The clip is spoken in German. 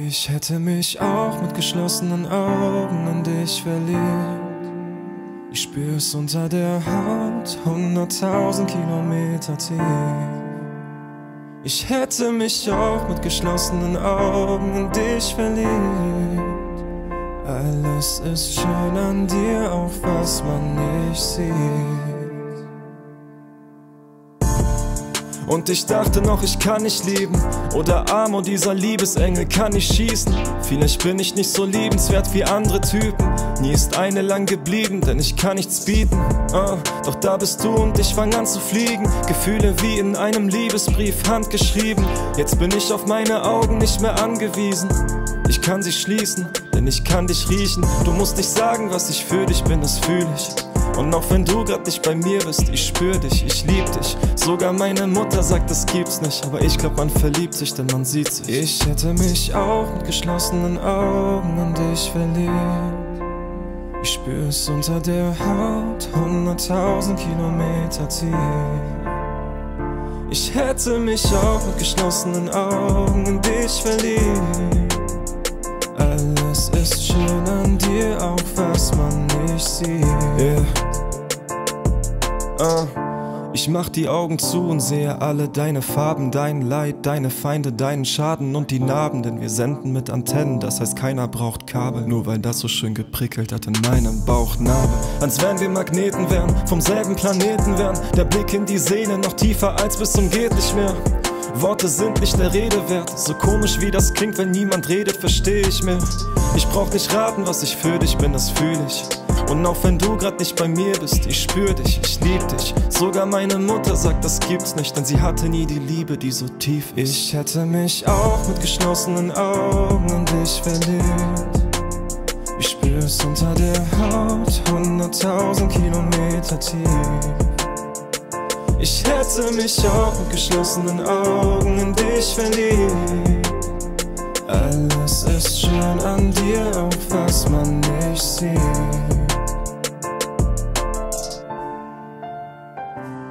Ich hätte mich auch mit geschlossenen Augen in dich verliebt. Ich spür's unter der Haut, 100.000 Kilometer tief. Ich hätte mich auch mit geschlossenen Augen in dich verliebt. Alles ist schön an dir, auch was man nicht sieht. Und ich dachte noch, ich kann nicht lieben. Oder Amo, dieser Liebesengel, kann nicht schießen. Vielleicht bin ich nicht so liebenswert wie andere Typen. Nie ist eine lang geblieben, denn ich kann nichts bieten. Doch da bist du und ich fang an zu fliegen. Gefühle wie in einem Liebesbrief, handgeschrieben. Jetzt bin ich auf meine Augen nicht mehr angewiesen. Ich kann sie schließen, denn ich kann dich riechen. Du musst nicht sagen, was ich für dich bin, das fühl ich. Und auch wenn du grad nicht bei mir bist, ich spür dich, ich lieb dich. Sogar meine Mutter sagt, das gibt's nicht. Aber ich glaub, man verliebt sich, denn man sieht sich. Ich hätte mich auch mit geschlossenen Augen in dich verliebt. Ich spür's unter der Haut, 100.000 Kilometer tief. Ich hätte mich auch mit geschlossenen Augen in dich verliebt. Alles ist schön an dir, auch was man nicht sieht. Ich mach die Augen zu und sehe alle deine Farben, dein Leid, deine Feinde, deinen Schaden und die Narben. Denn wir senden mit Antennen, das heißt keiner braucht Kabel. Nur weil das so schön geprickelt hat in meinem Bauchnabel. Als wenn wir Magneten wären, vom selben Planeten wären. Der Blick in die Seele noch tiefer als bis zum geht nicht mehr. Worte sind nicht der Rede wert. So komisch wie das klingt, wenn niemand redet, versteh ich mehr. Ich brauch nicht raten, was ich für dich bin, das fühl ich. Und auch wenn du grad nicht bei mir bist, ich spür dich, ich lieb dich. Sogar meine Mutter sagt, das gibt's nicht, denn sie hatte nie die Liebe, die so tief ist. Ich hätte mich auch mit geschlossenen Augen in dich verliebt. Ich spür's unter der Haut, 100.000 Kilometer tief. Ich hätte mich auch mit geschlossenen Augen in dich verliebt. Alles ist schön an dir, auch was man nicht sieht.